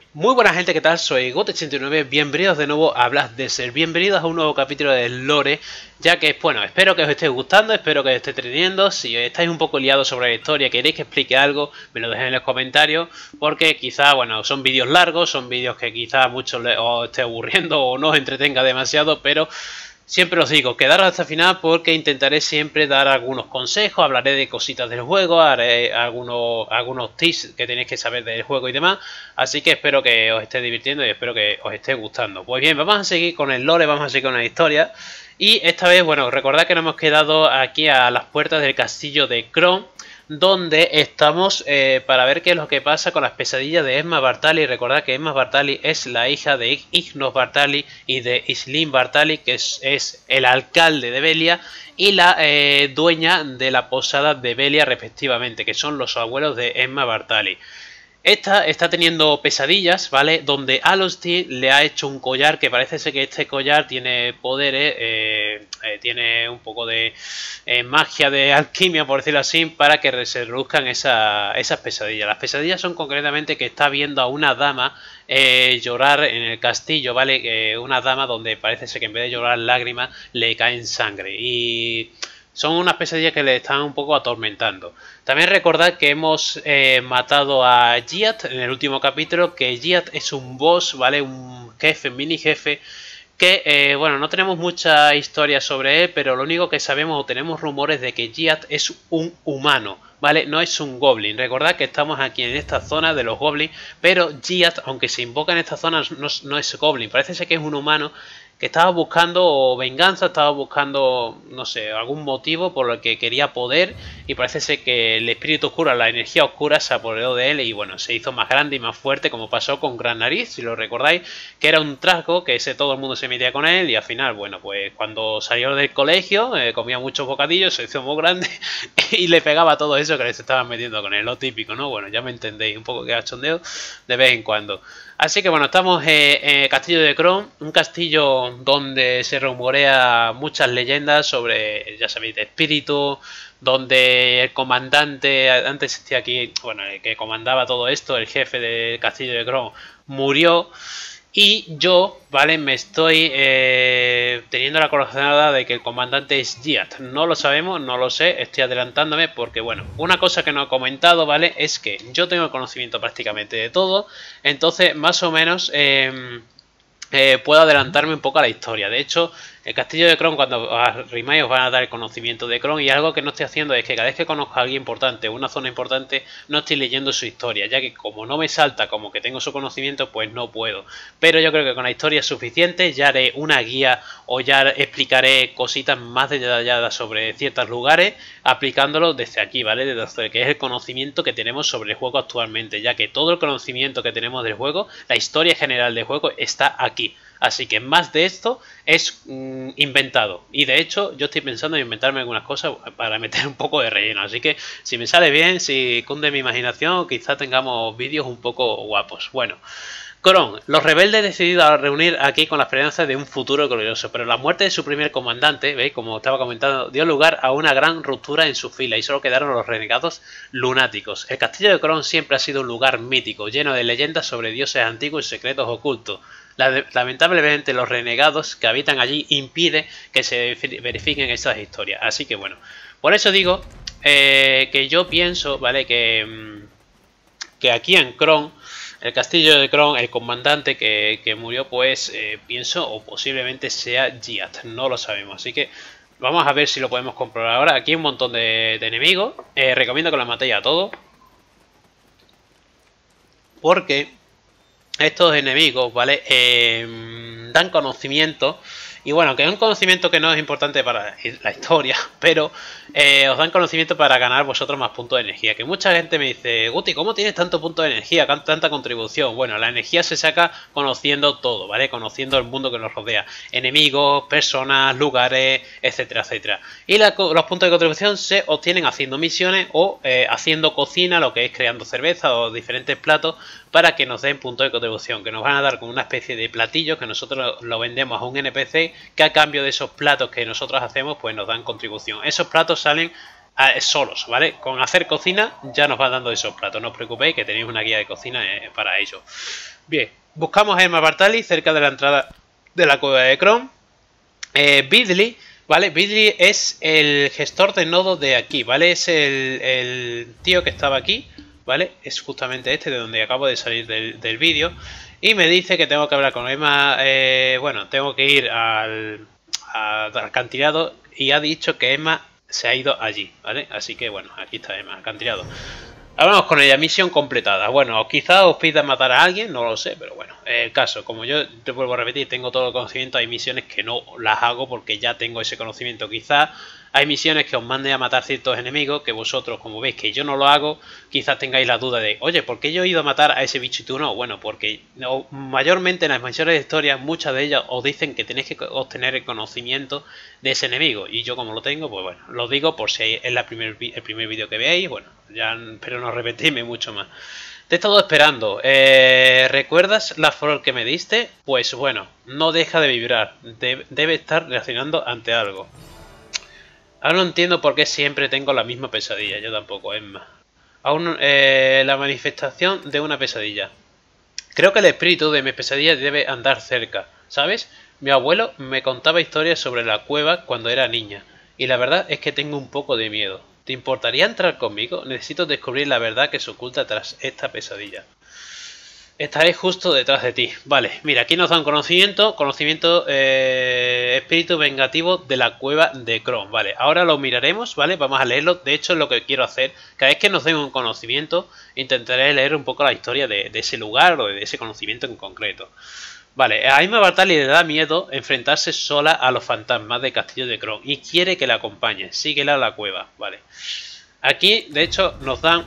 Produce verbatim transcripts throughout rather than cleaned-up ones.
Muy buena gente, ¿qué tal? Soy Gote ochenta y nueve, bienvenidos de nuevo a Blast Desert, bienvenidos a un nuevo capítulo del lore, ya que, bueno, espero que os esté gustando, espero que os esté entreteniendo. Si estáis un poco liados sobre la historia, queréis que explique algo, me lo dejéis en los comentarios, porque quizá, bueno, son vídeos largos, son vídeos que quizá a muchos os esté aburriendo o no os entretenga demasiado, pero... siempre os digo, quedaros hasta el final porque intentaré siempre dar algunos consejos, hablaré de cositas del juego, haré algunos, algunos tips que tenéis que saber del juego y demás. Así que espero que os esté divirtiendo y espero que os esté gustando. Pues bien, vamos a seguir con el lore, vamos a seguir con la historia. Y esta vez, bueno, recordad que nos hemos quedado aquí a las puertas del castillo de Kron, donde estamos eh, para ver qué es lo que pasa con las pesadillas de Esma Bartali. Recordad que Esma Bartali es la hija de Ignos Bartali y de Islin Bartali, que es, es el alcalde de Velia y la eh, dueña de la posada de Velia respectivamente, que son los abuelos de Esma Bartali. Esta está teniendo pesadillas, ¿vale? Donde Alosti le ha hecho un collar que parece ser que este collar tiene poderes, eh, eh, tiene un poco de eh, magia de alquimia, por decirlo así, para que se reduzcan esa, esas pesadillas. Las pesadillas son concretamente que está viendo a una dama eh, llorar en el castillo, ¿vale? Eh, una dama donde parece ser que en vez de llorar lágrimas le caen sangre y... son unas pesadillas que le están un poco atormentando. También recordad que hemos eh, matado a Giat en el último capítulo, que Giat es un boss, ¿vale? Un jefe, mini jefe, que, eh, bueno, no tenemos mucha historia sobre él, pero lo único que sabemos o tenemos rumores de que Giat es un humano, ¿vale? No es un goblin. Recordad que estamos aquí en esta zona de los goblins, pero Giat, aunque se invoca en esta zona, no, no es goblin. Parece ser que es un humano que estaba buscando venganza, estaba buscando, no sé, algún motivo por el que quería poder, y parece ser que el espíritu oscuro, la energía oscura se apoderó de él y bueno, se hizo más grande y más fuerte, como pasó con Gran Nariz, si lo recordáis, que era un trasgo, que ese todo el mundo se metía con él y al final, bueno, pues cuando salió del colegio, eh, comía muchos bocadillos, se hizo muy grande y le pegaba todo eso que les estaban metiendo con él, lo típico, ¿no? Bueno, ya me entendéis, un poco que cachondeo de vez en cuando. Así que bueno, estamos eh, en el castillo de Kron, un castillo donde se rumorea muchas leyendas sobre, ya sabéis, de espíritus, donde el comandante, antes existía aquí, bueno, el que comandaba todo esto, el jefe del castillo de Kron, murió. Y yo, ¿vale? Me estoy eh, teniendo la corazonada de que el comandante es Giat. No lo sabemos, no lo sé, estoy adelantándome porque, bueno, una cosa que no he comentado, ¿vale? Es que yo tengo conocimiento prácticamente de todo. Entonces, más o menos, eh, eh, puedo adelantarme un poco a la historia. De hecho, el castillo de Kron, cuando os rimáis, os van a dar el conocimiento de Kron. Y algo que no estoy haciendo es que cada vez que conozco a alguien importante o una zona importante, no estoy leyendo su historia, ya que como no me salta como que tengo su conocimiento, pues no puedo. Pero yo creo que con la historia es suficiente. Ya haré una guía o ya explicaré cositas más detalladas sobre ciertos lugares, aplicándolo desde aquí, ¿vale? Desde que es el conocimiento que tenemos sobre el juego actualmente, ya que todo el conocimiento que tenemos del juego, la historia general del juego, está aquí. Así que más de esto es mmm, inventado. Y de hecho yo estoy pensando en inventarme algunas cosas para meter un poco de relleno. Así que si me sale bien, si cunde mi imaginación, quizá tengamos vídeos un poco guapos. Bueno, Kron, los rebeldes decididos reunir aquí con la esperanza de un futuro glorioso, pero la muerte de su primer comandante, ¿veis? Como estaba comentando, dio lugar a una gran ruptura en su fila y solo quedaron los renegados lunáticos. El castillo de Kron siempre ha sido un lugar mítico, lleno de leyendas sobre dioses antiguos y secretos ocultos. Lamentablemente los renegados que habitan allí impiden que se verifiquen estas historias. Así que bueno, por eso digo eh, que yo pienso, ¿vale? Que, que aquí en Kron, el castillo de Kron, el comandante que, que murió, pues eh, pienso o posiblemente sea Giat. No lo sabemos, así que vamos a ver si lo podemos comprobar ahora. Aquí hay un montón de, de enemigos. Eh, recomiendo que los matéis a todos, porque estos enemigos, ¿vale? Eh, dan conocimiento. Y bueno, que es un conocimiento que no es importante para la historia, pero eh, os dan conocimiento para ganar vosotros más puntos de energía. Que mucha gente me dice, Guti, ¿cómo tienes tanto punto de energía, tanta contribución? Bueno, la energía se saca conociendo todo, ¿vale? Conociendo el mundo que nos rodea. Enemigos, personas, lugares, etcétera, etcétera. Y la, los puntos de contribución se obtienen haciendo misiones o eh, haciendo cocina, lo que es creando cerveza o diferentes platos, para que nos den puntos de contribución, que nos van a dar como una especie de platillo que nosotros lo vendemos a un N P C, que a cambio de esos platos que nosotros hacemos, pues nos dan contribución. Esos platos salen a, solos, ¿vale? Con hacer cocina ya nos van dando esos platos. No os preocupéis que tenéis una guía de cocina eh, para ello. Bien, buscamos a Emma Bartali cerca de la entrada de la cueva de Chrome. Eh, Bidley, ¿vale? Bidley es el gestor de nodo de aquí, ¿vale? Es el, el tío que estaba aquí, ¿vale? Es justamente este de donde acabo de salir del, del vídeo. Y me dice que tengo que hablar con Emma, eh, bueno, tengo que ir al, al acantilado y ha dicho que Emma se ha ido allí, ¿vale? Así que bueno, aquí está Emma, acantilado. Hablamos con ella, misión completada. Bueno, quizá os pida matar a alguien, no lo sé, pero bueno, el caso, como yo te vuelvo a repetir, tengo todo el conocimiento, hay misiones que no las hago porque ya tengo ese conocimiento. Quizá hay misiones que os manden a matar ciertos enemigos, que vosotros, como veis que yo no lo hago, quizás tengáis la duda de, oye, ¿por qué yo he ido a matar a ese bicho y tú no? Bueno, porque no, mayormente en las misiones de historia, muchas de ellas os dicen que tenéis que obtener el conocimiento de ese enemigo. Y yo como lo tengo, pues bueno, lo digo por si es la primer, el primer vídeo que veáis, bueno, ya espero no repetirme mucho más. Te he estado esperando. Eh, ¿Recuerdas la flor que me diste? Pues bueno, no deja de vibrar. De, debe estar reaccionando ante algo. Ahora no entiendo por qué siempre tengo la misma pesadilla. Yo tampoco, es más. Aún eh, la manifestación de una pesadilla. Creo que el espíritu de mi pesadilla debe andar cerca. ¿Sabes? Mi abuelo me contaba historias sobre la cueva cuando era niña. Y la verdad es que tengo un poco de miedo. ¿Te importaría entrar conmigo? Necesito descubrir la verdad que se oculta tras esta pesadilla. Estaré justo detrás de ti. Vale, mira, aquí nos da un conocimiento. Conocimiento eh, espíritu vengativo de la cueva de Chrome. Vale, ahora lo miraremos, ¿vale? Vamos a leerlo. De hecho, es lo que quiero hacer. Cada vez que nos den un conocimiento, intentaré leer un poco la historia de, de ese lugar o de ese conocimiento en concreto. Vale, a Emma Bartali le da miedo enfrentarse sola a los fantasmas del castillo de Chrome y quiere que la acompañe. Síguela a la cueva, vale. Aquí, de hecho, nos dan...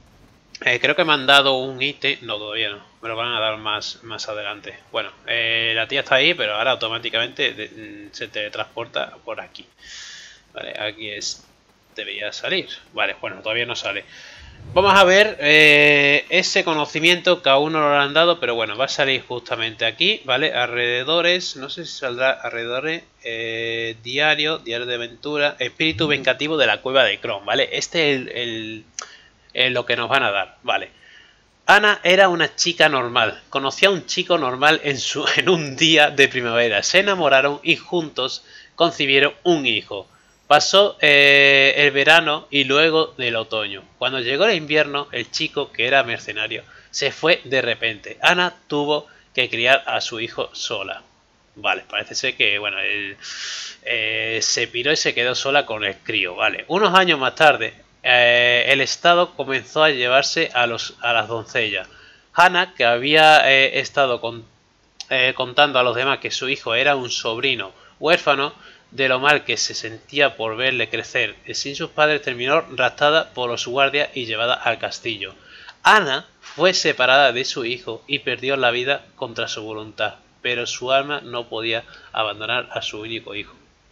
Eh, creo que me han dado un ítem... No, todavía no. Me lo van a dar más, más adelante. Bueno, eh, la tía está ahí, pero ahora automáticamente de, se teletransporta por aquí. Vale, aquí es... Debería salir. Vale, bueno, todavía no sale. Vamos a ver eh, ese conocimiento que aún no lo han dado, pero bueno, va a salir justamente aquí, ¿vale? Alrededores, no sé si saldrá alrededores, eh, diario, diario de aventura, espíritu vengativo de la cueva de Chrome, ¿vale? Este es el, el, el, lo que nos van a dar, ¿vale? Ana era una chica normal, conocía a un chico normal en, su, en un día de primavera, se enamoraron y juntos concibieron un hijo. Pasó eh, el verano y luego del otoño. Cuando llegó el invierno, el chico, que era mercenario, se fue de repente. Ana tuvo que criar a su hijo sola. Vale, parece ser que bueno, él eh, se piró y se quedó sola con el crío. Vale, unos años más tarde, eh, el Estado comenzó a llevarse a, los, a las doncellas. Hannah, que había eh, estado con, eh, contando a los demás que su hijo era un sobrino huérfano, de lo mal que se sentía por verle crecer sin sus padres, terminó raptada por los guardias y llevada al castillo. Ana fue separada de su hijo y perdió la vida contra su voluntad, pero su alma no podía abandonar a su único hijo.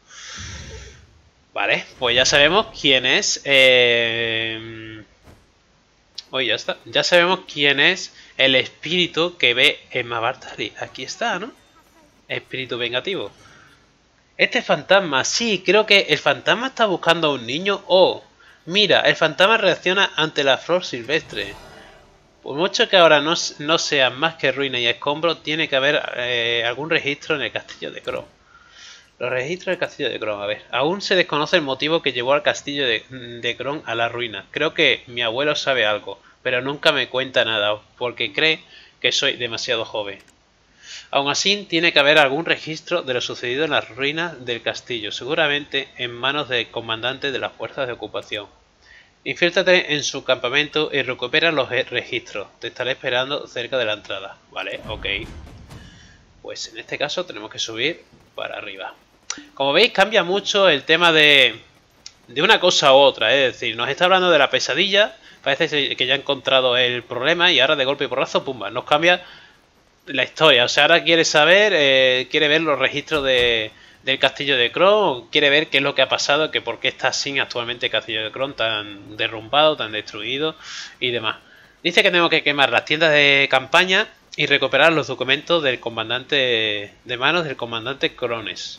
Vale, pues ya sabemos quién es... Eh... Oye, ya está. Ya sabemos quién es el espíritu que ve Emma Bartali. Aquí está, ¿no? Espíritu vengativo. Este fantasma, sí, creo que el fantasma está buscando a un niño. Oh, mira, el fantasma reacciona ante la flor silvestre. Por mucho que ahora no, no sean más que ruinas y escombros, tiene que haber eh, algún registro en el castillo de Chrome. Los registros del castillo de Chrome, a ver. Aún se desconoce el motivo que llevó al castillo de, de Chrome a la ruina. Creo que mi abuelo sabe algo, pero nunca me cuenta nada, porque cree que soy demasiado joven. Aún así, tiene que haber algún registro de lo sucedido en las ruinas del castillo, seguramente en manos del comandante de las fuerzas de ocupación. Infíltrate en su campamento y recupera los registros. Te estaré esperando cerca de la entrada. Vale, ok. Pues en este caso tenemos que subir para arriba. Como veis, cambia mucho el tema de, de una cosa a otra. Es decir, nos está hablando de la pesadilla. Parece que ya ha encontrado el problema y ahora de golpe y porrazo, pumba, nos cambia la historia. O sea, ahora quiere saber, eh, quiere ver los registros de, del castillo de Chrome, quiere ver qué es lo que ha pasado, que por qué está así actualmente el castillo de Chrome, tan derrumbado, tan destruido y demás. Dice que tengo que quemar las tiendas de campaña y recuperar los documentos del comandante de manos del comandante Crones.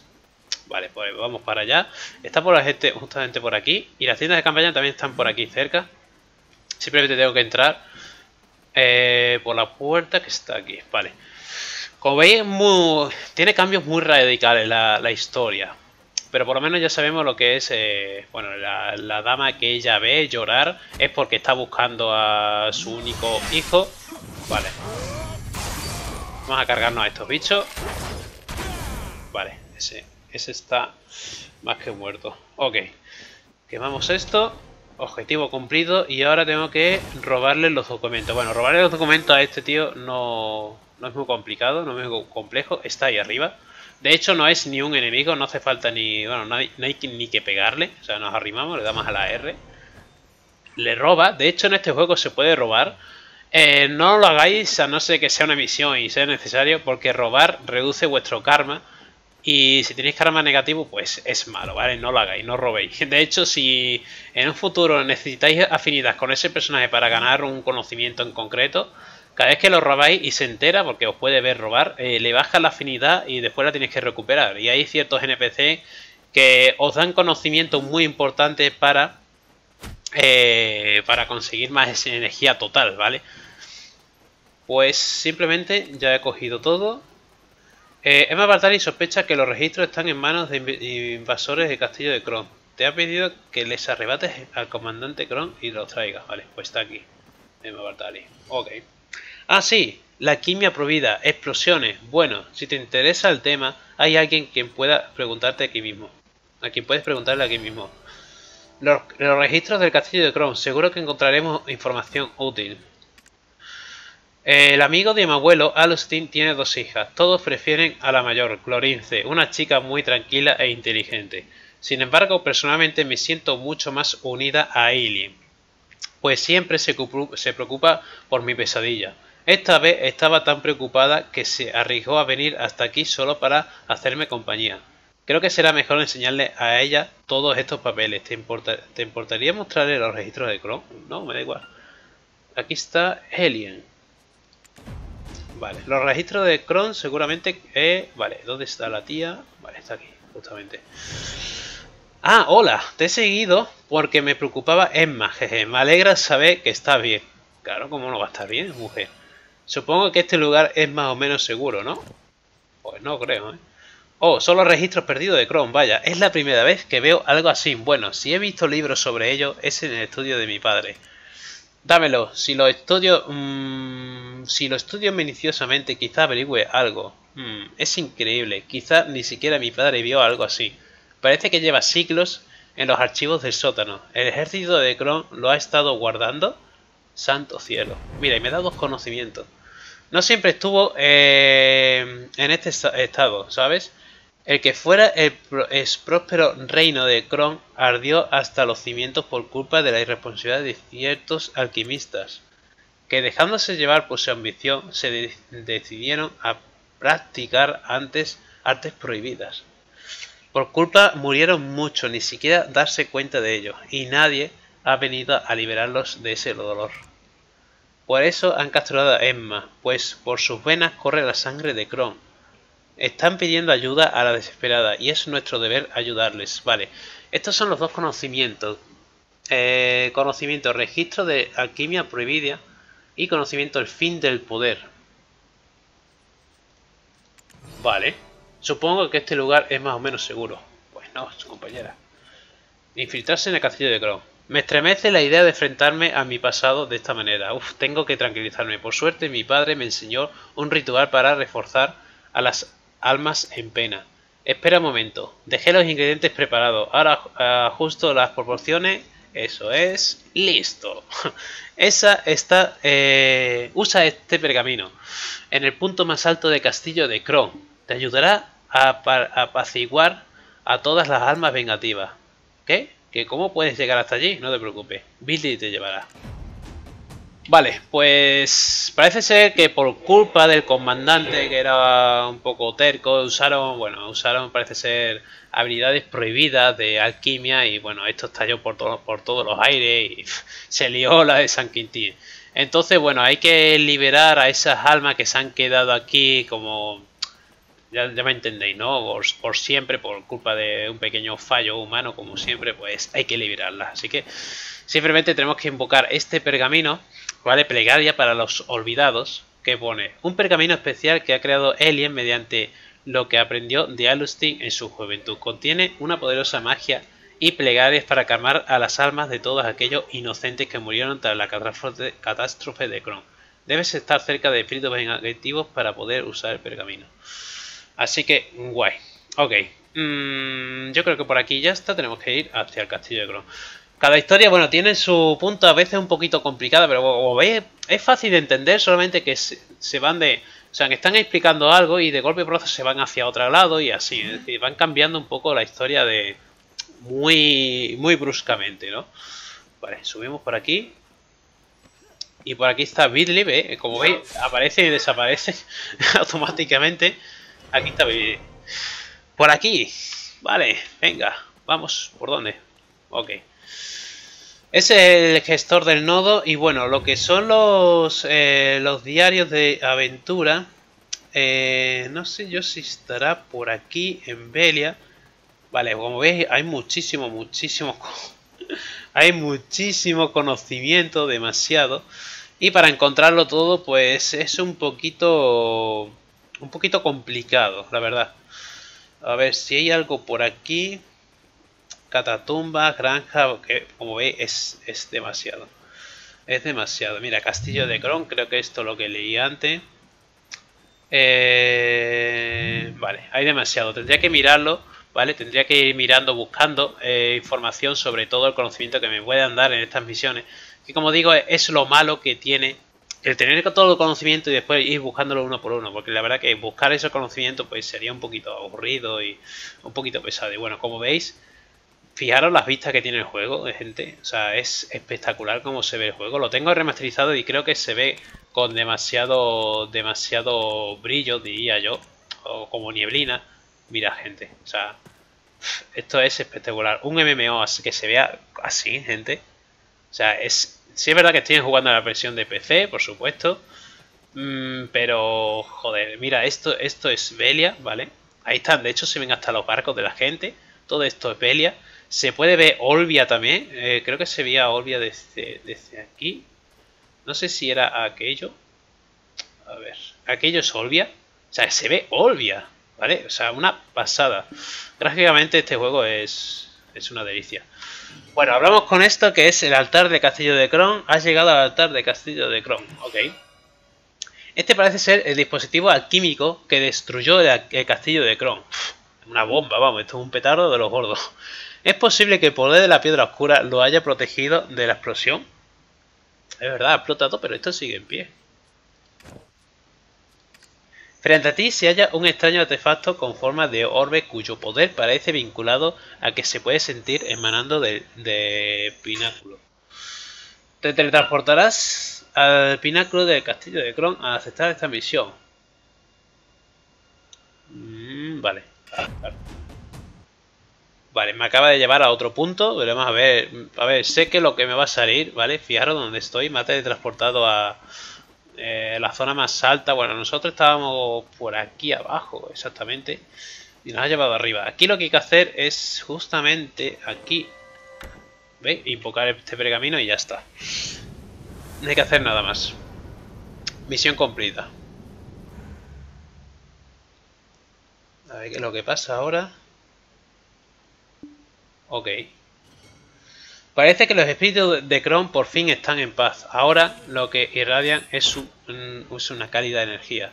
Vale, pues vamos para allá. Está por la gente justamente por aquí. Y las tiendas de campaña también están por aquí cerca. Simplemente tengo que entrar eh, por la puerta que está aquí. Vale. Como veis, muy, tiene cambios muy radicales la, la historia. Pero por lo menos ya sabemos lo que es... Eh, bueno, la, la dama que ella ve llorar es porque está buscando a su único hijo. Vale. Vamos a cargarnos a estos bichos. Vale, ese, ese está más que muerto. Ok. Quemamos esto. Objetivo cumplido. Y ahora tengo que robarle los documentos. Bueno, robarle los documentos a este tío no, no es muy complicado, no es muy complejo. Está ahí arriba. De hecho, no es ni un enemigo, no hace falta ni... Bueno, no hay, no hay ni que pegarle. O sea, nos arrimamos, le damos a la R. Le roba. De hecho, en este juego se puede robar. Eh, no lo hagáis a no ser que sea una misión y sea necesario, porque robar reduce vuestro karma. Y si tenéis karma negativo, pues es malo, ¿vale? No lo hagáis, no robéis. De hecho, si en un futuro necesitáis afinidad con ese personaje para ganar un conocimiento en concreto, cada vez que lo robáis y se entera, porque os puede ver robar, eh, le baja la afinidad y después la tenéis que recuperar. Y hay ciertos N P C que os dan conocimientos muy importantes para, eh, para conseguir más energía total, ¿vale? Pues simplemente ya he cogido todo. Eh, Emma Bartali sospecha que los registros están en manos de invasores del castillo de Kron. Te ha pedido que les arrebates al comandante Kron y los traigas. Vale, pues está aquí. Emma Bartali. Ok. Ah, sí. La alquimia prohibida. Explosiones. Bueno, si te interesa el tema, hay alguien quien pueda preguntarte aquí mismo. A quien puedes preguntarle aquí mismo. Los, los registros del castillo de Kron. Seguro que encontraremos información útil. El amigo de mi abuelo, Alustin, tiene dos hijas. Todos prefieren a la mayor, Clorince, una chica muy tranquila e inteligente. Sin embargo, personalmente me siento mucho más unida a Eileen, pues siempre se, se preocupa por mi pesadilla. Esta vez estaba tan preocupada que se arriesgó a venir hasta aquí solo para hacerme compañía. Creo que será mejor enseñarle a ella todos estos papeles. ¿Te, importa, ¿te importaría mostrarle los registros de Kron? No, me da igual. Aquí está Eileen. Vale, los registros de Kron seguramente... Eh, vale, ¿dónde está la tía? Vale, está aquí, justamente. Ah, hola, te he seguido porque me preocupaba Emma, jeje. Me alegra saber que está bien. Claro, ¿cómo no va a estar bien, mujer? Supongo que este lugar es más o menos seguro, ¿no? Pues no creo, ¿eh? Oh, son los registros perdidos de Kron, vaya. Es la primera vez que veo algo así. Bueno, si he visto libros sobre ello, es en el estudio de mi padre. Dámelo, si lo estudio... Mmm, si lo estudio minuciosamente, quizá averigüe algo. Mm, es increíble, quizá ni siquiera mi padre vio algo así. Parece que lleva siglos en los archivos del sótano. ¿El ejército de Kron lo ha estado guardando? Santo cielo. Mira, y me da dos conocimientos. No siempre estuvo eh, en este estado, ¿sabes? El que fuera el próspero reino de Kron ardió hasta los cimientos por culpa de la irresponsabilidad de ciertos alquimistas, que dejándose llevar por su ambición se de decidieron a practicar antes artes prohibidas. Por culpa murieron muchos, ni siquiera darse cuenta de ello, y nadie ha venido a liberarlos de ese dolor. Por eso han capturado a Emma, pues por sus venas corre la sangre de Kron. Están pidiendo ayuda a la desesperada y es nuestro deber ayudarles. Vale, estos son los dos conocimientos. Eh, conocimiento, registro de alquimia prohibida y conocimiento, el fin del poder. Vale, supongo que este lugar es más o menos seguro. Pues no, compañera. Infiltrarse en el castillo de Kron. Me estremece la idea de enfrentarme a mi pasado de esta manera. Uf, tengo que tranquilizarme. Por suerte mi padre me enseñó un ritual para reforzar a las almas en pena. Espera un momento. Dejé los ingredientes preparados. Ahora ajusto las proporciones. Eso es. Listo. Esa está... Eh, usa este pergamino en el punto más alto del castillo de Kron. Te ayudará a apaciguar a todas las almas vengativas. ¿Qué? ¿Que cómo puedes llegar hasta allí? No te preocupes. Billy te llevará. Vale, pues parece ser que por culpa del comandante, que era un poco terco, usaron, bueno, usaron parece ser habilidades prohibidas de alquimia y bueno, esto estalló por, todo, por todos los aires y pff, se lió la de San Quintín. Entonces, bueno, hay que liberar a esas almas que se han quedado aquí como Ya, ya me entendéis, ¿no? Por, por siempre, por culpa de un pequeño fallo humano, como siempre, pues hay que liberarla. Así que simplemente tenemos que invocar este pergamino, ¿vale? Plegaria para los olvidados, que pone un pergamino especial que ha creado Elien mediante lo que aprendió de Alustin en su juventud. Contiene una poderosa magia y plegarias para calmar a las almas de todos aquellos inocentes que murieron tras la catástrofe de Kron. Debes estar cerca de espíritus vengativos para poder usar el pergamino. Así que, guay. Ok. Mm, yo creo que por aquí ya está. Tenemos que ir hacia el castillo de Kron. Cada historia, bueno, tiene su punto a veces un poquito complicada, pero como veis, es fácil de entender, solamente que se, se van de... O sea, que están explicando algo y de golpe pronto se van hacia otro lado y así. Es decir, van cambiando un poco la historia de... Muy, muy bruscamente, ¿no? Vale, subimos por aquí. Y por aquí está Bidlib, ¿eh? Como veis, aparece y desaparece automáticamente. Aquí está Bidlib. Por aquí. Vale, venga. Vamos. ¿Por dónde? Ok. Ese es el gestor del nodo. Y bueno, lo que son los, eh, los diarios de aventura. Eh, no sé yo si estará por aquí en Velia. Vale, como veis, hay muchísimo, muchísimo... hay muchísimo conocimiento, demasiado. Y para encontrarlo todo, pues es un poquito... un poquito complicado, la verdad. A ver si hay algo por aquí. Catatumba, granja, que como veis es, es demasiado. Es demasiado. Mira, Castillo de Kron, creo que esto es lo que leí antes. Eh, vale, hay demasiado. Tendría que mirarlo, ¿vale? Tendría que ir mirando, buscando eh, información sobre todo el conocimiento que me puedan dar en estas misiones. Que como digo, es lo malo que tiene el tener todo el conocimiento y después ir buscándolo uno por uno. Porque la verdad que buscar ese conocimiento pues sería un poquito aburrido y un poquito pesado. Y bueno, como veis... Fijaros las vistas que tiene el juego, gente. O sea, es espectacular cómo se ve el juego. Lo tengo remasterizado y creo que se ve con demasiado demasiado brillo, diría yo. O como nieblina. Mira, gente. O sea, esto es espectacular. Un M M O así que se vea así, gente. O sea, es... Sí es verdad que estoy jugando en la versión de P C, por supuesto. Mm, pero, joder, mira, esto, esto es Velia, ¿vale? Ahí están, de hecho se ven hasta los barcos de la gente. Todo esto es Velia. Se puede ver Olvia también. Eh, creo que se veía Olvia desde, desde aquí. No sé si era aquello. A ver. Aquello es Olvia. O sea, se ve Olvia. ¿Vale? O sea, una pasada. Gráficamente este juego es, es una delicia. Bueno, hablamos con esto que es el altar de Castillo de Kron. Has llegado al altar de Castillo de Kron. Ok. Este parece ser el dispositivo alquímico que destruyó el, el Castillo de Kron. Una bomba, vamos. Esto es un petardo de los gordos. ¿Es posible que el poder de la piedra oscura lo haya protegido de la explosión? Es verdad, ha explotado, pero esto sigue en pie. Frente a ti se halla un extraño artefacto con forma de orbe cuyo poder parece vinculado a que se puede sentir emanando del de pináculo. Te teletransportarás al pináculo del castillo de Kron al aceptar esta misión. Mm, vale. Ah, claro. Vale, me acaba de llevar a otro punto. Veremos a ver. A ver, sé que lo que me va a salir, ¿vale? Fijaros donde estoy. Me ha teletransportado a eh, la zona más alta. Bueno, nosotros estábamos por aquí abajo, exactamente. Y nos ha llevado arriba. Aquí lo que hay que hacer es justamente aquí. ¿Veis? Invocar este pergamino y ya está. No hay que hacer nada más. Misión cumplida. A ver qué es lo que pasa ahora. Ok. Parece que los espíritus de Kron por fin están en paz. Ahora lo que irradian es, un, es una cálida energía.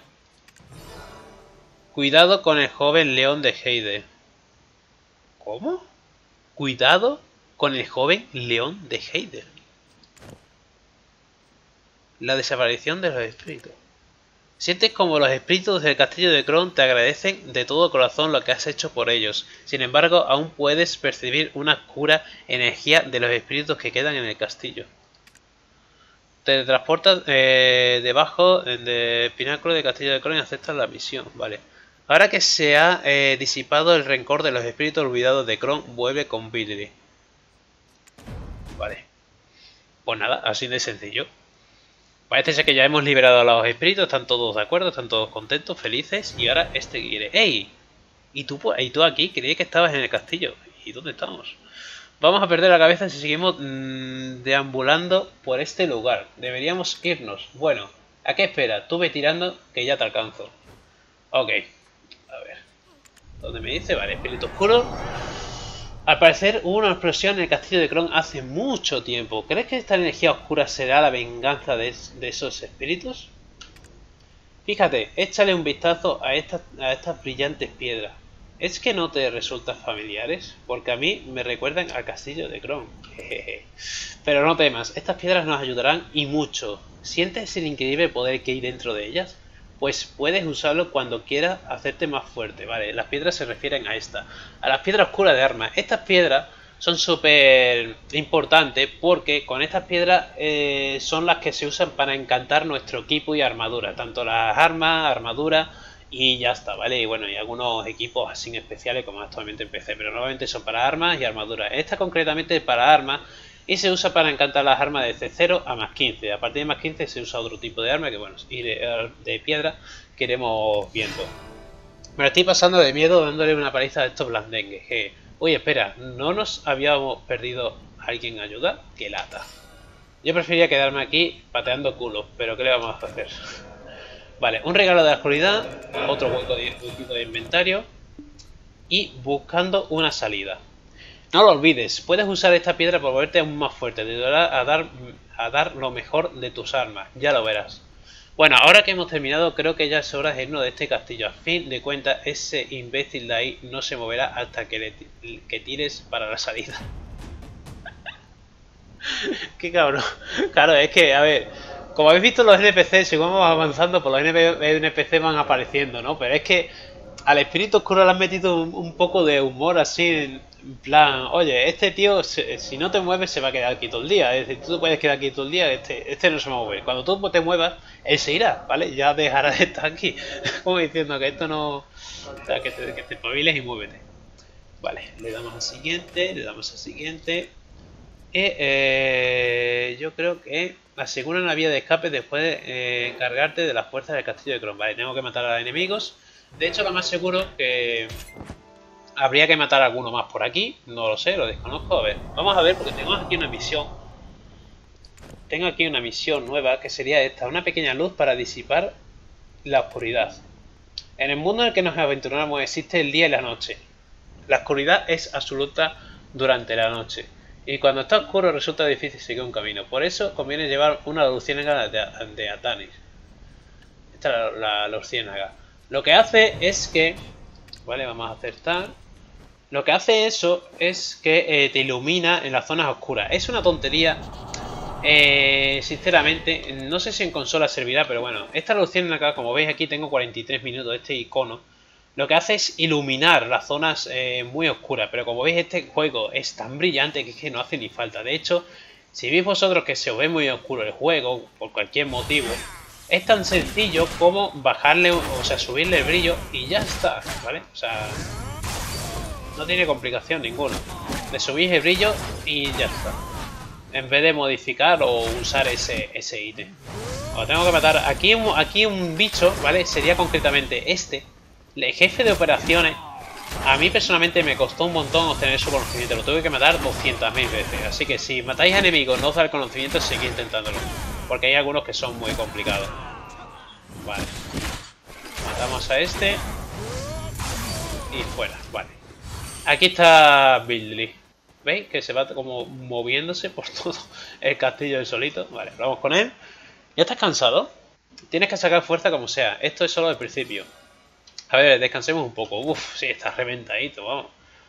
Cuidado con el joven león de Heide. ¿Cómo? Cuidado con el joven león de Heide. La desaparición de los espíritus. Sientes como los espíritus del castillo de Kron te agradecen de todo corazón lo que has hecho por ellos. Sin embargo, aún puedes percibir una oscura energía de los espíritus que quedan en el castillo. Te transportas eh, debajo del pináculo del castillo de Kron y aceptas la misión. Vale. Ahora que se ha eh, disipado el rencor de los espíritus olvidados de Kron, vuelve con Bidlib. Vale. Pues nada, así de sencillo. Parece ser que ya hemos liberado a los espíritus, están todos de acuerdo, están todos contentos, felices. Y ahora este quiere... ¡Ey! ¿Y tú, ¿Y tú aquí? Creí que estabas en el castillo. ¿Y dónde estamos? Vamos a perder la cabeza si seguimos mmm, deambulando por este lugar. Deberíamos irnos. Bueno, ¿a qué espera? Tú ve tirando que ya te alcanzo. Ok. A ver. ¿Dónde me dice? Vale, espíritu oscuro. Al parecer hubo una explosión en el castillo de Kron hace mucho tiempo. ¿Crees que esta energía oscura será la venganza de, de esos espíritus? Fíjate, échale un vistazo a estas, a estas brillantes piedras. ¿Es que no te resultan familiares? Porque a mí me recuerdan al castillo de Kron. Pero no temas, estas piedras nos ayudarán y mucho. ¿Sientes el increíble poder que hay dentro de ellas? Pues puedes usarlo cuando quieras hacerte más fuerte, ¿vale? Las piedras se refieren a esta, a las piedras oscuras de armas. Estas piedras son súper importantes porque con estas piedras eh, son las que se usan para encantar nuestro equipo y armadura. Tanto las armas, armadura y ya está, ¿vale? Y bueno, y algunos equipos así especiales como actualmente en P C, pero normalmente son para armas y armadura. Esta concretamente es para armas. Y se usa para encantar las armas desde cero a más quince. A partir de más quince se usa otro tipo de arma que bueno, y de, de piedra que iremos viendo. Me lo estoy pasando de miedo dándole una paliza a estos blandengues. Que, oye, espera, ¿no nos habíamos perdido a alguien ayuda? ¡Qué lata! Yo prefería quedarme aquí pateando culos, pero ¿qué le vamos a hacer? Vale, un regalo de la oscuridad, otro hueco de, huequito de inventario y buscando una salida. No lo olvides, puedes usar esta piedra para volverte aún más fuerte, te ayudará a dar, a dar lo mejor de tus armas, ya lo verás. Bueno, ahora que hemos terminado, creo que ya es hora de irnos de este castillo. A fin de cuentas, ese imbécil de ahí no se moverá hasta que, le, que tires para la salida. Qué cabrón. Claro, es que, a ver, como habéis visto los N P C, según vamos avanzando, pues los N P C van apareciendo, ¿no? Pero es que al espíritu oscuro le han metido un, un poco de humor así, en, en plan, oye, este tío, se, si no te mueves, se va a quedar aquí todo el día. Es decir, tú te puedes quedar aquí todo el día, este, este no se va a mover. Cuando tú te muevas, él se irá, ¿vale? Ya dejará de estar aquí. Como diciendo que esto no... O sea, que te, que te espabiles y muévete. Vale, le damos al siguiente, le damos al siguiente. Y, eh, yo creo que asegura una vía de escape después de eh, cargarte de las fuerzas del castillo de Kron. Vale, tengo que matar a los enemigos. De hecho, lo más seguro que habría que matar a alguno más por aquí. No lo sé, lo desconozco. A ver, vamos a ver porque tengo aquí una misión. Tengo aquí una misión nueva que sería esta. Una pequeña luz para disipar la oscuridad. En el mundo en el que nos aventuramos existe el día y la noche. La oscuridad es absoluta durante la noche. Y cuando está oscuro resulta difícil seguir un camino. Por eso conviene llevar una luciérnaga de, de Atanis. Esta es la, la luciérnaga. Lo que hace es que... Vale, vamos a acertar. Lo que hace eso es que eh, te ilumina en las zonas oscuras. Es una tontería. Eh, sinceramente, no sé si en consola servirá, pero bueno. Esta luciérnaga, como veis aquí, tengo cuarenta y tres minutos, este icono. Lo que hace es iluminar las zonas eh, muy oscuras. Pero como veis, este juego es tan brillante que es que no hace ni falta. De hecho, si veis vosotros que se os ve muy oscuro el juego, por cualquier motivo... Es tan sencillo como bajarle, o sea, subirle el brillo y ya está, ¿vale? O sea, no tiene complicación ninguna. Le subís el brillo y ya está. En vez de modificar o usar ese, ese ítem. Lo tengo que matar. Aquí un, aquí un bicho, ¿vale? Sería concretamente este. El jefe de operaciones. A mí personalmente me costó un montón obtener su conocimiento. Lo tuve que matar doscientas mil veces. Así que si matáis a enemigos, no os da el conocimiento, seguid intentándolo. Porque hay algunos que son muy complicados. Vale. Matamos a este. Y fuera, vale. Aquí está Billy. ¿Veis? Que se va como moviéndose por todo el castillo del solito. Vale, vamos con él. ¿Ya estás cansado? Tienes que sacar fuerza como sea. Esto es solo el principio. A ver, descansemos un poco. Uf, sí, está reventadito, vamos.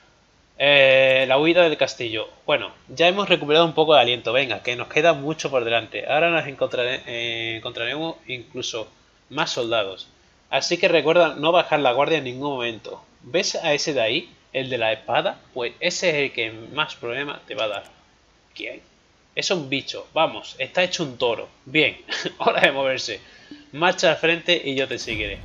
Eh, la huida del castillo. Bueno, ya hemos recuperado un poco de aliento. Venga, que nos queda mucho por delante. Ahora nos encontrare, eh, encontraremos incluso más soldados. Así que recuerda no bajar la guardia en ningún momento. ¿Ves a ese de ahí? El de la espada. Pues ese es el que más problema te va a dar. ¿Quién? Es un bicho. Vamos, está hecho un toro. Bien, hora de moverse. Marcha al frente y yo te seguiré.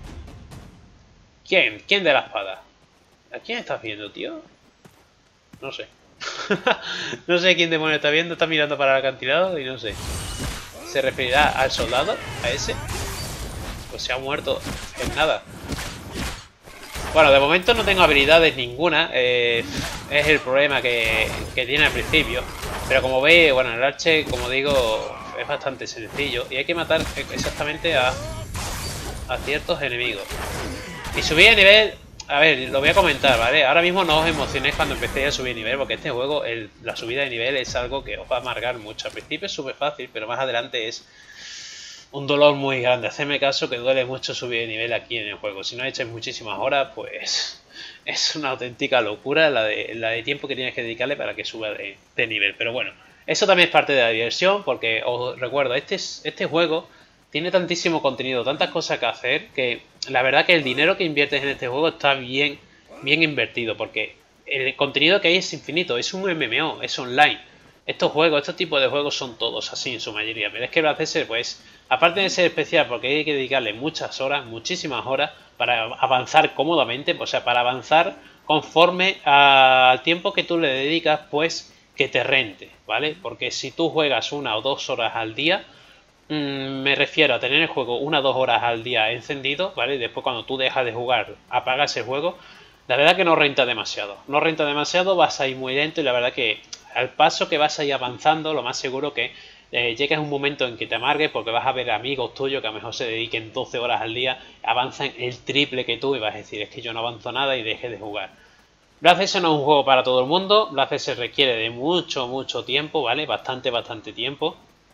¿Quién? ¿Quién de la espada? ¿A quién estás viendo, tío? No sé. No sé quién demonios está viendo. Está mirando para el acantilado y no sé. se referirá al soldado, a ese. Pues se ha muerto en nada. Bueno, de momento no tengo habilidades ninguna. Eh, es el problema que, que tiene al principio. Pero como veis, bueno, el Archer, como digo, es bastante sencillo. Y hay que matar exactamente a, a ciertos enemigos. Y subir de nivel... A ver, lo voy a comentar, ¿vale? Ahora mismo no os emocionéis cuando empecéis a subir de nivel, porque este juego, el, la subida de nivel es algo que os va a amargar mucho. Al principio es súper fácil, pero más adelante es un dolor muy grande. Hacedme caso que duele mucho subir de nivel aquí en el juego. Si no echáis muchísimas horas, pues es una auténtica locura la de, la de tiempo que tienes que dedicarle para que suba de, de nivel. Pero bueno, eso también es parte de la diversión, porque os recuerdo, este, este juego tiene tantísimo contenido, tantas cosas que hacer, que la verdad que el dinero que inviertes en este juego está bien, bien invertido, porque el contenido que hay es infinito, es un M M O, es online. Estos juegos, estos tipos de juegos son todos así en su mayoría, pero es que Black Desert, pues, aparte de ser especial, porque hay que dedicarle muchas horas, muchísimas horas, para avanzar cómodamente, o sea, para avanzar conforme al tiempo que tú le dedicas, pues, que te rente, ¿vale? Porque si tú juegas una o dos horas al día, me refiero a tener el juego una o dos horas al día encendido, ¿vale? Y después cuando tú dejas de jugar, apagas el juego. La verdad que no renta demasiado. No renta demasiado, vas a ir muy lento y la verdad que al paso que vas a ir avanzando, lo más seguro que eh, llegues a un momento en que te amargues porque vas a ver amigos tuyos que a lo mejor se dediquen doce horas al día, avanzan el triple que tú y vas a decir, es que yo no avanzo nada y deje de jugar. Black Desert no es un juego para todo el mundo. Black Desert requiere de mucho, mucho tiempo, ¿vale? Bastante, bastante tiempo.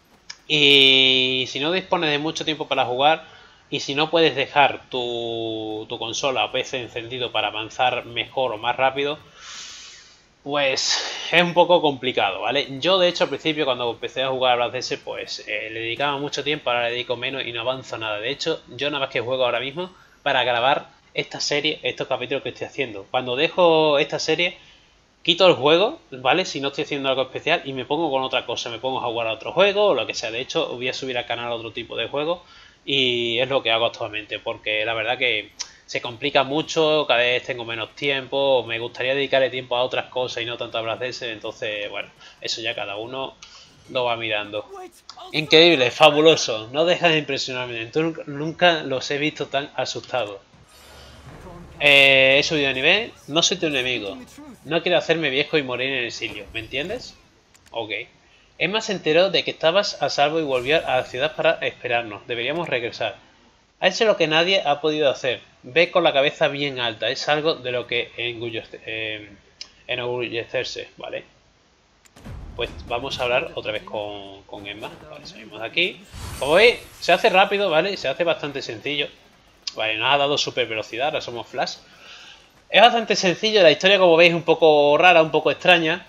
Y si no dispones de mucho tiempo para jugar y si no puedes dejar tu, tu consola o P C encendido para avanzar mejor o más rápido, pues es un poco complicado, ¿vale? Yo de hecho al principio cuando empecé a jugar a Black Desert pues eh, le dedicaba mucho tiempo, ahora le dedico menos y no avanzo nada. De hecho yo nada más que juego ahora mismo para grabar esta serie, estos capítulos que estoy haciendo. Cuando dejo esta serie quito el juego, ¿vale? Si no estoy haciendo algo especial y me pongo con otra cosa, me pongo a jugar a otro juego o lo que sea. De hecho, voy a subir al canal otro tipo de juego y es lo que hago actualmente, porque la verdad que se complica mucho, cada vez tengo menos tiempo, me gustaría dedicarle tiempo a otras cosas y no tanto a Black Desert, entonces, bueno, eso ya cada uno lo va mirando. Increíble, fabuloso, no dejas de impresionarme, nunca los he visto tan asustados. Eh, he subido de nivel, no soy tu enemigo. No quiero hacerme viejo y morir en el exilio, ¿me entiendes? Ok. Emma se enteró de que estabas a salvo y volvió a la ciudad para esperarnos. Deberíamos regresar. Ha hecho lo que nadie ha podido hacer. Ve con la cabeza bien alta. Es algo de lo que eh, enorgullecerse, ¿vale? Pues vamos a hablar otra vez con, con Emma. Vale, salimos de aquí. Como veis, se hace rápido, ¿vale? Se hace bastante sencillo. Vale, nos ha dado super velocidad, ahora somos Flash. Es bastante sencillo, la historia como veis es un poco rara, un poco extraña,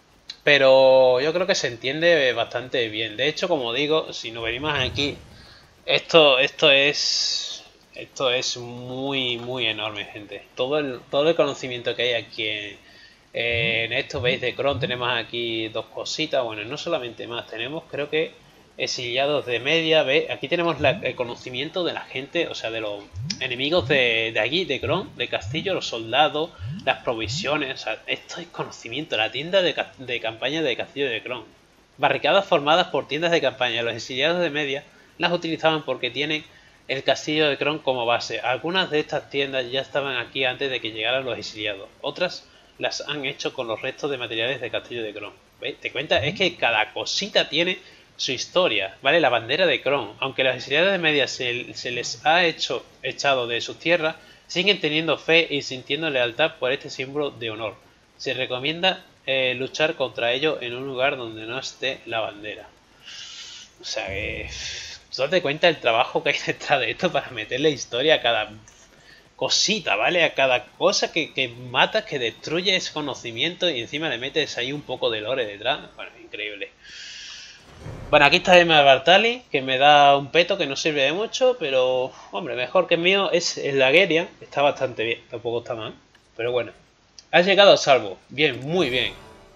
pero yo creo que se entiende bastante bien. De hecho, como digo, si nos venimos aquí, esto, esto es esto es muy, muy enorme, gente. Todo el, todo el conocimiento que hay aquí en, en esto, veis, de Chrome, tenemos aquí dos cositas, bueno, no solamente más, tenemos creo que exiliados de media, ¿ves? Aquí tenemos la, el conocimiento de la gente, o sea, de los enemigos de, de aquí, de Chrome, de Castillo, los soldados, las provisiones, o sea, esto es conocimiento, la tienda de, de campaña de Castillo de Chrome. Barricadas formadas por tiendas de campaña, los exiliados de media las utilizaban porque tienen el Castillo de Chrome como base. Algunas de estas tiendas ya estaban aquí antes de que llegaran los exiliados, otras las han hecho con los restos de materiales de Castillo de Chrome. ¿Ves? Te cuenta, es que cada cosita tiene su historia, ¿vale? La bandera de Chrome, aunque las exiliadas de media se, se les ha hecho echado de sus tierras, siguen teniendo fe y sintiendo lealtad por este símbolo de honor. Se recomienda eh, luchar contra ellos en un lugar donde no esté la bandera. O sea que... ¿tú te das cuenta del trabajo que hay detrás de esto para meterle historia a cada cosita, ¿vale? A cada cosa que, que matas, que destruye ese conocimiento y encima le metes ahí un poco de lore detrás. Bueno, increíble. Bueno, aquí está Emma Bartali, que me da un peto que no sirve de mucho, pero, hombre, mejor que el mío es el Lageria, está bastante bien, tampoco está mal, pero bueno. Has llegado a salvo, bien, muy bien.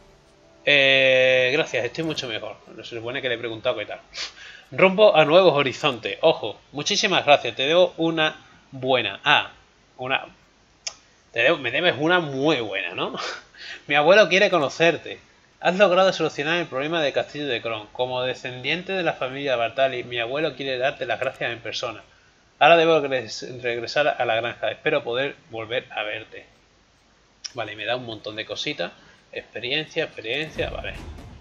Eh, gracias, estoy mucho mejor, no se supone que le he preguntado qué tal. Rumbo a nuevos horizontes, ojo, muchísimas gracias, te debo una buena, ah, una... Te debo, me debes una muy buena, ¿no? Mi abuelo quiere conocerte. Has logrado solucionar el problema del castillo de Kron. Como descendiente de la familia Bartali, mi abuelo quiere darte las gracias en persona. Ahora debo regresar a la granja. Espero poder volver a verte. Vale, y me da un montón de cositas. Experiencia, experiencia, vale.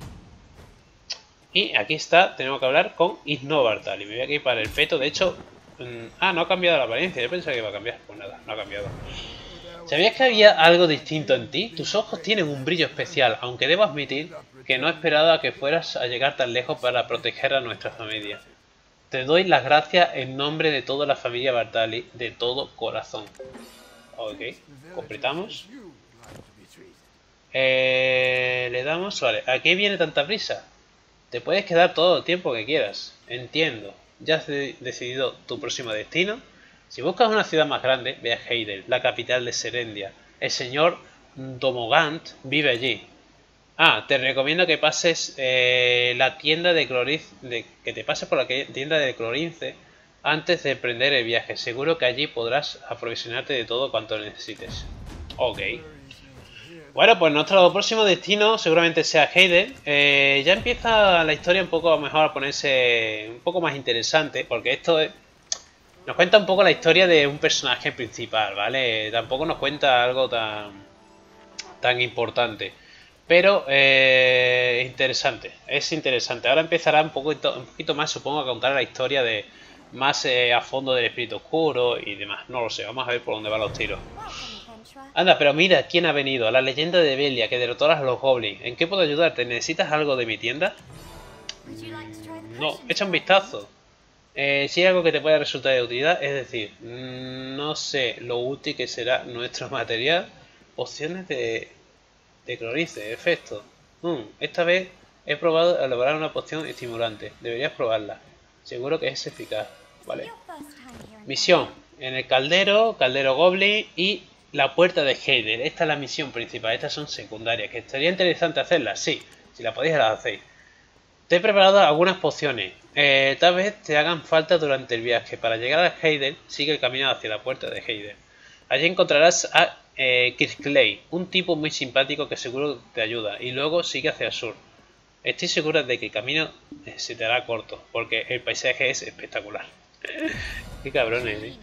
Y aquí está, tenemos que hablar con Isno Bartali. Me voy aquí para el peto, de hecho... Mmm, ah, no ha cambiado la apariencia, yo pensaba que iba a cambiar. Pues nada, no ha cambiado. ¿Sabías que había algo distinto en ti? Tus ojos tienen un brillo especial, aunque debo admitir que no esperaba que fueras a llegar tan lejos para proteger a nuestra familia. Te doy las gracias en nombre de toda la familia Bartali, de todo corazón. Ok, completamos. Eh, le damos, vale, ¿a qué viene tanta prisa? Te puedes quedar todo el tiempo que quieras, entiendo. ¿Ya has de decidido tu próximo destino? Si buscas una ciudad más grande, ve a Heidel, la capital de Serendia. El señor Domogant vive allí. Ah, te recomiendo que pases eh, la tienda de Clorince, de, que te pases por la tienda de Clorince antes de emprender el viaje. Seguro que allí podrás aprovisionarte de todo cuanto necesites. Ok. Bueno, pues nuestro próximo destino seguramente sea Heidel. Eh, ya empieza la historia un poco a lo mejor a ponerse un poco más interesante, porque esto es, nos cuenta un poco la historia de un personaje principal, ¿vale? Tampoco nos cuenta algo tan, tan importante. Pero eh, es interesante, es interesante. Ahora empezará un poquito, un poquito más, supongo, a contar la historia de más eh, a fondo del espíritu oscuro y demás. No lo sé, vamos a ver por dónde van los tiros. Anda, pero mira, ¿quién ha venido? La leyenda de Belia, que derrotó a los goblins. ¿En qué puedo ayudarte? ¿Necesitas algo de mi tienda? Mm, no, echa un vistazo. Eh, si hay algo que te pueda resultar de utilidad, es decir, no sé lo útil que será nuestro material. Opciones de... de Clorince, efecto. Mm, esta vez he probado a elaborar una poción estimulante. Deberías probarla. Seguro que es eficaz. Vale. Misión. En el caldero, caldero goblin y la puerta de Heidel. Esta es la misión principal. Estas son secundarias. ¿Que estaría interesante hacerlas? Sí. Si la podéis, las hacéis. Te he preparado algunas pociones. Eh, tal vez te hagan falta durante el viaje. Para llegar a Heidel, sigue el camino hacia la puerta de Heidel. Allí encontrarás a eh, Kirkley, un tipo muy simpático que seguro te ayuda. Y luego sigue hacia el sur. Estoy segura de que el camino eh, se te hará corto, porque el paisaje es espectacular. Qué cabrones, ¿eh?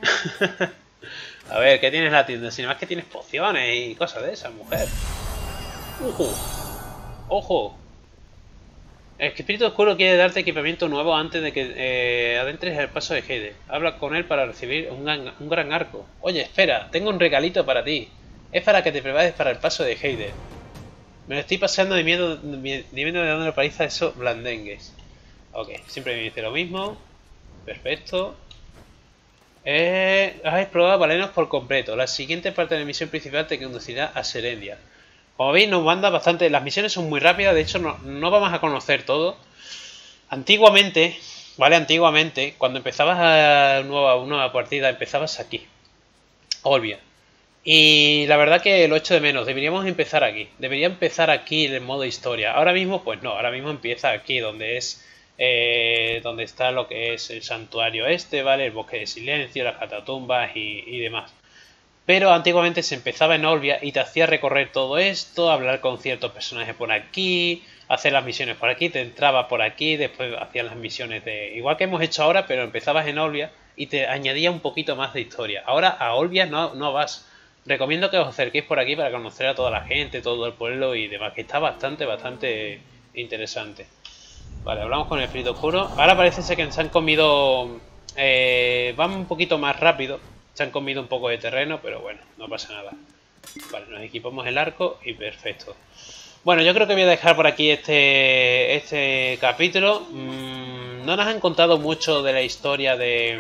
A ver, ¿qué tienes en la tienda? Sin más que tienes pociones y cosas de esas, mujer. ¡Ojo! ¡Ojo! El espíritu oscuro quiere darte equipamiento nuevo antes de que eh, adentres el paso de Heidel. Habla con él para recibir un gran, un gran arco. Oye, espera, tengo un regalito para ti. Es para que te prepares para el paso de Heidel. Me lo estoy pasando de miedo de miedo de dando la paliza a esos blandengues. Ok, siempre me dice lo mismo. Perfecto. Eh, has explorado Valenos por completo. La siguiente parte de la misión principal te conducirá a Serendia. Como veis, nos manda bastante. Las misiones son muy rápidas, de hecho no, no vamos a conocer todo. Antiguamente, ¿vale? Antiguamente, cuando empezabas a nueva, una nueva partida, empezabas aquí. Olvia. Y la verdad que lo echo de menos. Deberíamos empezar aquí. Debería empezar aquí en el modo historia. Ahora mismo, pues no. Ahora mismo empieza aquí, donde es... Eh, donde está lo que es el santuario este, ¿vale? El bosque de silencio, las catatumbas y, y demás. Pero antiguamente se empezaba en Olvia y te hacía recorrer todo esto, hablar con ciertos personajes por aquí, hacer las misiones por aquí, te entraba por aquí, después hacías las misiones de... Igual que hemos hecho ahora, pero empezabas en Olvia y te añadía un poquito más de historia. Ahora a Olvia no, no vas. Recomiendo que os acerquéis por aquí para conocer a toda la gente, todo el pueblo y demás, que está bastante, bastante interesante. Vale, hablamos con el espíritu oscuro. Ahora parece ser que se han comido... Eh, van un poquito más rápido. Se han comido un poco de terreno, pero bueno, no pasa nada. Vale, nos equipamos el arco y perfecto. Bueno, yo creo que voy a dejar por aquí este, este capítulo. Mm, no nos han contado mucho de la historia de...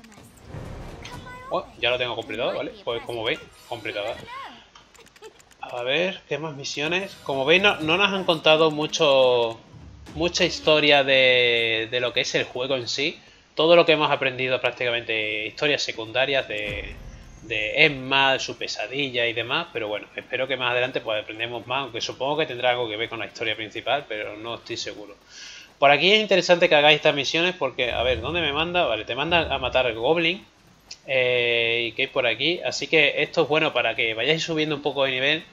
Oh, ya lo tengo completado, ¿vale? Pues como veis, completada. A ver, ¿qué más misiones? Como veis, no, no nos han contado mucho... mucha historia de, de lo que es el juego en sí. Todo lo que hemos aprendido prácticamente, historias secundarias de, de Emma, su pesadilla y demás. Pero bueno, espero que más adelante pues aprendamos más, aunque supongo que tendrá algo que ver con la historia principal, pero no estoy seguro. Por aquí es interesante que hagáis estas misiones porque, a ver, ¿dónde me manda? Vale, te manda a matar al Goblin. Eh, y que hay por aquí. Así que esto es bueno para que vayáis subiendo un poco de nivel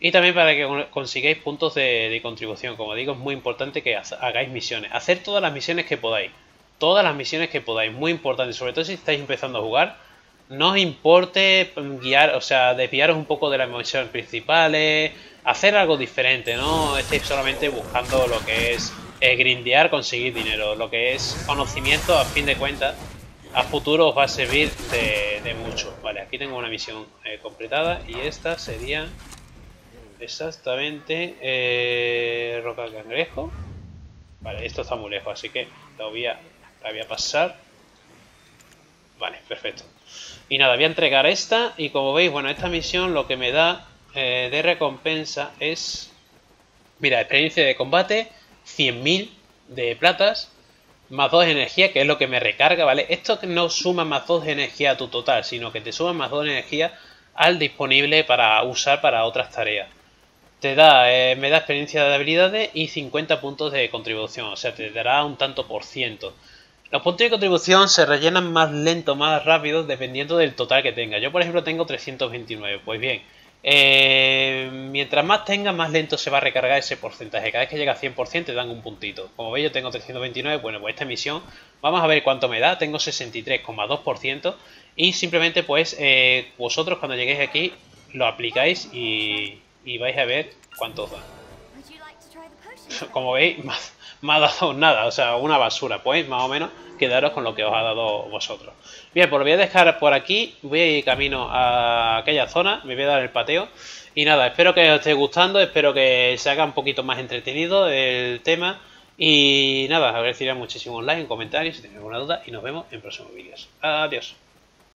Y también para que consigáis puntos de, de contribución. Como digo, es muy importante que hagáis misiones. Hacer todas las misiones que podáis. Todas las misiones que podáis. Muy importante. Sobre todo si estáis empezando a jugar. No os importe guiar, o sea, desviaros un poco de las misiones principales. Hacer algo diferente. No estéis solamente buscando lo que es eh, grindear, conseguir dinero. Lo que es conocimiento, a fin de cuentas, a futuro os va a servir de, de mucho. Vale, aquí tengo una misión eh, completada. Y esta sería... Exactamente, eh, roca cangrejo. Vale, esto está muy lejos, así que la voy a, la voy a pasar. Vale, perfecto. Y nada, voy a entregar esta. Y como veis, bueno, esta misión lo que me da eh, de recompensa es... Mira, experiencia de combate, cien mil de platas, más dos de energía, que es lo que me recarga, ¿vale? Esto no suma más dos de energía a tu total, sino que te suma más dos de energía al disponible para usar para otras tareas. Te da, eh, me da experiencia de habilidades y cincuenta puntos de contribución, o sea, te dará un tanto por ciento. Los puntos de contribución se rellenan más lento, más rápido, dependiendo del total que tenga. Yo, por ejemplo, tengo trescientos veintinueve. Pues bien, eh, mientras más tenga, más lento se va a recargar ese porcentaje. Cada vez que llega a cien por ciento te dan un puntito. Como veis, yo tengo trescientos veintinueve. Bueno, pues esta misión, vamos a ver cuánto me da. Tengo sesenta y tres coma dos por ciento. Y simplemente, pues, eh, vosotros cuando lleguéis aquí, lo aplicáis y... y vais a ver cuánto da. Como veis, me ha dado nada, o sea, una basura. Pues más o menos quedaros con lo que os ha dado vosotros. Bien, pues lo voy a dejar por aquí. Voy a ir camino a aquella zona. Me voy a dar el pateo. Y nada, espero que os esté gustando. Espero que se haga un poquito más entretenido el tema. Y nada, agradecería muchísimo un like, un comentario si tenéis alguna duda. Y nos vemos en próximos vídeos. Adiós.